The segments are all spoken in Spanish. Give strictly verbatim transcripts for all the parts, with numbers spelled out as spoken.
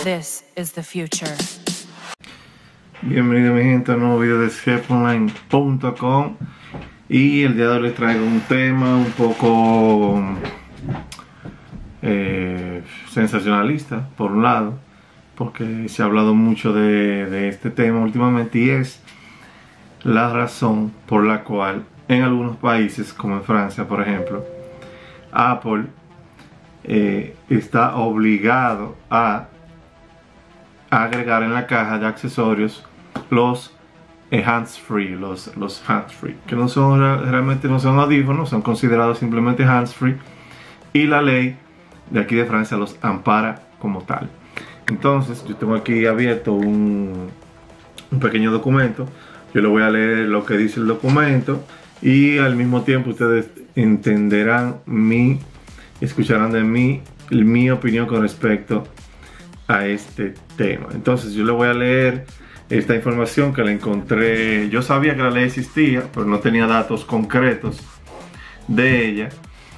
This is the future. Bienvenido mi gente a un nuevo video de Skype Online punto com. Y el día de hoy les traigo un tema un poco eh, sensacionalista, por un lado, porque se ha hablado mucho de, de este tema últimamente, y es la razón por la cual en algunos países, como en Francia por ejemplo, Apple eh, está obligado a agregar en la caja de accesorios los eh, hands-free, los, los hands-free, que no son realmente no son audífonos, son considerados simplemente hands-free, y la ley de aquí de Francia los ampara como tal. Entonces yo tengo aquí abierto un, un pequeño documento. Yo le voy a leer lo que dice el documento y al mismo tiempo ustedes entenderán mi, escucharán de mí mi opinión con respecto a este tema. Entonces yo le voy a leer esta información que la encontré. Yo sabía que la ley existía, pero no tenía datos concretos de ella.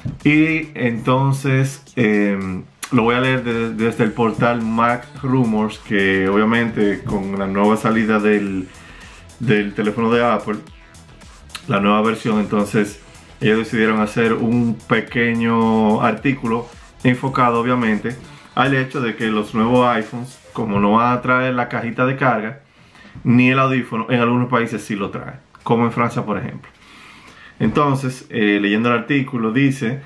Y entonces eh, lo voy a leer de, desde el portal Mac Rumors, que obviamente con la nueva salida del, del teléfono de Apple, la nueva versión, entonces ellos decidieron hacer un pequeño artículo enfocado obviamente al hecho de que los nuevos iPhones, como no van a traer la cajita de carga ni el audífono, en algunos países sí lo traen, como en Francia por ejemplo. Entonces, eh, leyendo el artículo, dice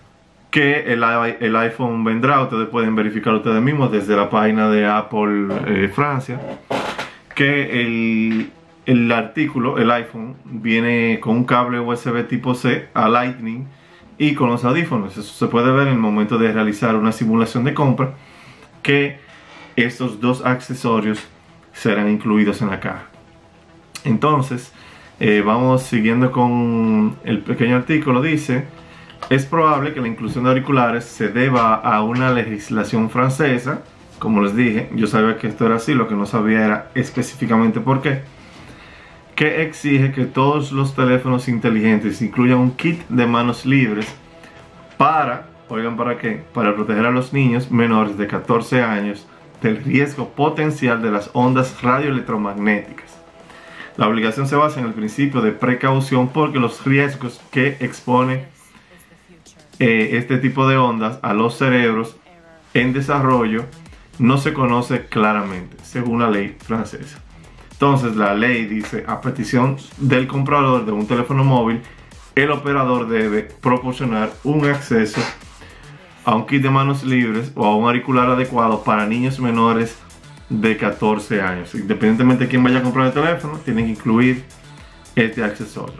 que el, el iPhone vendrá. Ustedes pueden verificar ustedes mismos desde la página de Apple eh, Francia, que el, el artículo, el iPhone, viene con un cable U S B tipo C a Lightning y con los audífonos. Eso se puede ver en el momento de realizar una simulación de compra, que estos dos accesorios serán incluidos en la caja. Entonces, eh, vamos siguiendo con el pequeño artículo. Dice: es probable que la inclusión de auriculares se deba a una legislación francesa. Como les dije, yo sabía que esto era así, lo que no sabía era específicamente por qué, que exige que todos los teléfonos inteligentes incluyan un kit de manos libres para, oigan para qué, para proteger a los niños menores de catorce años del riesgo potencial de las ondas radioelectromagnéticas. La obligación se basa en el principio de precaución, porque los riesgos que expone eh, este tipo de ondas a los cerebros en desarrollo no se conoce claramente, según la ley francesa. Entonces la ley dice: a petición del comprador de un teléfono móvil, el operador debe proporcionar un acceso a un kit de manos libres o a un auricular adecuado para niños menores de catorce años. Independientemente de quién vaya a comprar el teléfono, tienen que incluir este accesorio.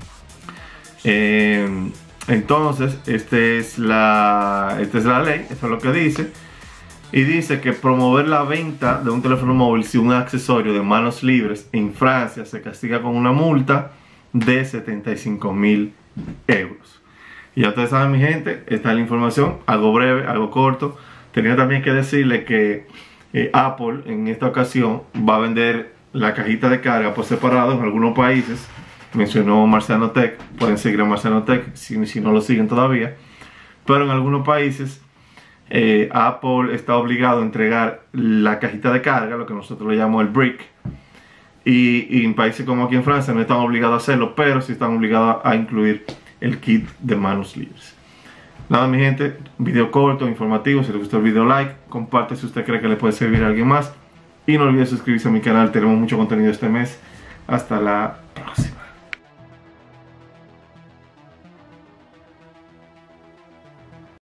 Eh, entonces, este es la, esta es la ley, eso es lo que dice. Y dice que promover la venta de un teléfono móvil sin un accesorio de manos libres en Francia se castiga con una multa de setenta y cinco mil euros. Y ya ustedes saben mi gente, esta es la información, algo breve, algo corto. Tenía también que decirle que eh, Apple en esta ocasión va a vender la cajita de carga por separado en algunos países. Mencionó Marciano Tech, pueden seguir a Marciano Tech si, si no lo siguen todavía. Pero en algunos países eh, Apple está obligado a entregar la cajita de carga, lo que nosotros le llamamos el brick. Y, y en países como aquí en Francia no están obligados a hacerlo, pero sí están obligados a incluir el kit de manos libres. Nada mi gente, video corto, informativo. Si les gustó el video, like, comparte si usted cree que le puede servir a alguien más, y no olvide suscribirse a mi canal. Tenemos mucho contenido este mes. Hasta la próxima.